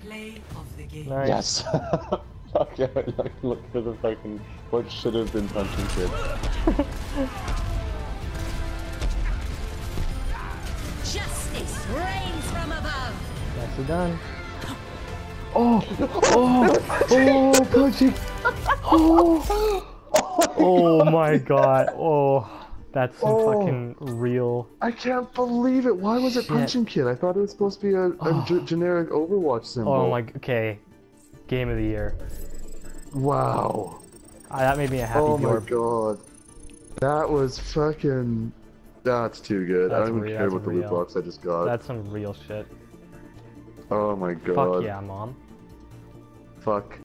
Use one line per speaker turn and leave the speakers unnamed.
Play of the game.
Nice.
Yes. Okay, look at the fucking what should have been punching kid.
Justice reigns from above.
Nicely done.
Oh, punching.
Oh my god. Oh, that's some fucking real.
I can't believe it. Why was it
Shit.
punching kid? I thought it was supposed to be a generic Overwatch symbol.
Oh my. Okay. Game of the year.
Wow.
That made me a happy
Oh my
Bjorb.
god. That was fucking... That's too good. I
That's
don't even
real,
care
that's
what the loot
real.
box I just got.
That's some real shit.
Oh my god.
Fuck yeah, mom.
Fuck